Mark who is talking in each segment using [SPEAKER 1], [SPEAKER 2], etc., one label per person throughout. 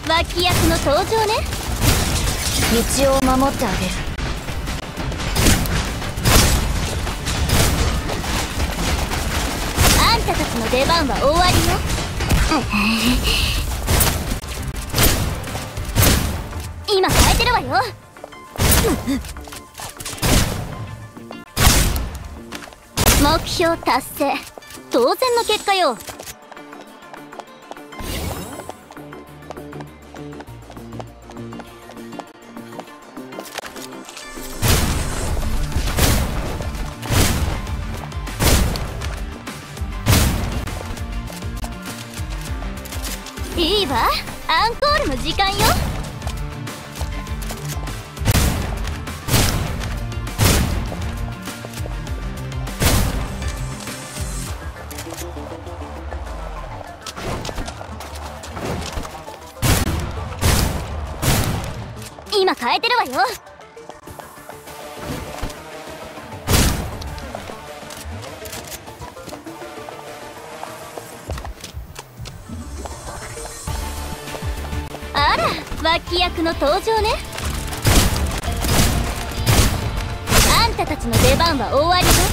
[SPEAKER 1] 脇役の登場ね。
[SPEAKER 2] 道を守ってあげる。
[SPEAKER 1] あんたたちの出番は終わりよ。今変えてるわよ。目標達成、当然の結果よ。いいわ、アンコールの時間よ。今変えてるわよ。あら、脇役の登場ね。あんたたちの出番は終わりよ。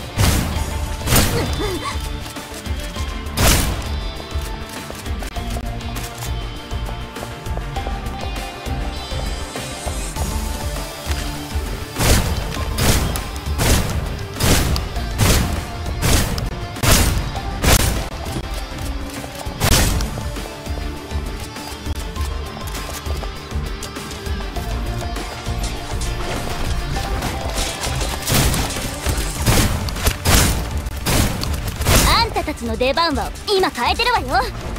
[SPEAKER 1] あんたたちの出番は今変えてるわよ。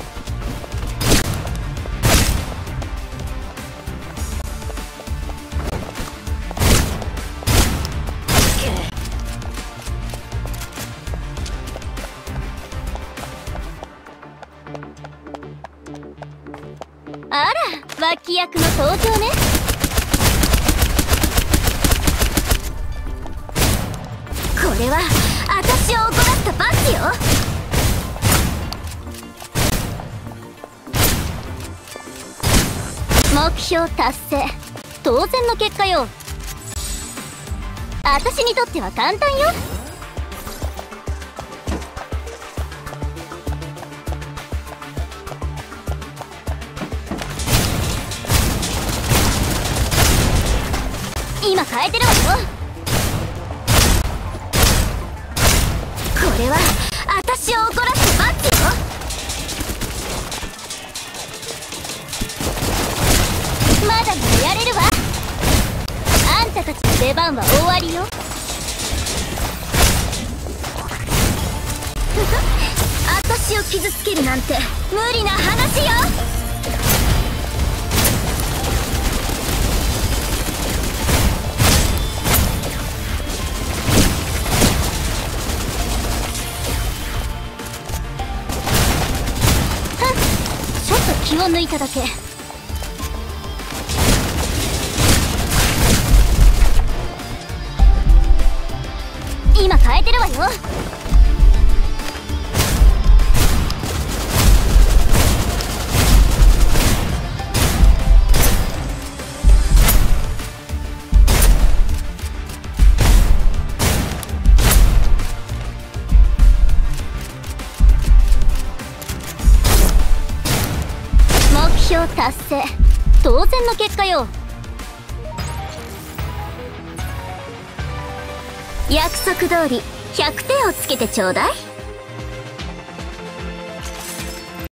[SPEAKER 1] あら、脇役の登場ね。これは私を怒らせた罰よ。目標達成、当然の結果よ。私にとっては簡単よ。今変えてるわよ。これは私を怒らせた罰よ。まだまだやれるわ。あんたたちの出番は終わりよ。私を傷つけるなんて無理な話よ。ちょっと気を抜いただけ。今変えてるわよ。目標達成、当然の結果よ。約束通り100点をつけてちょうだい。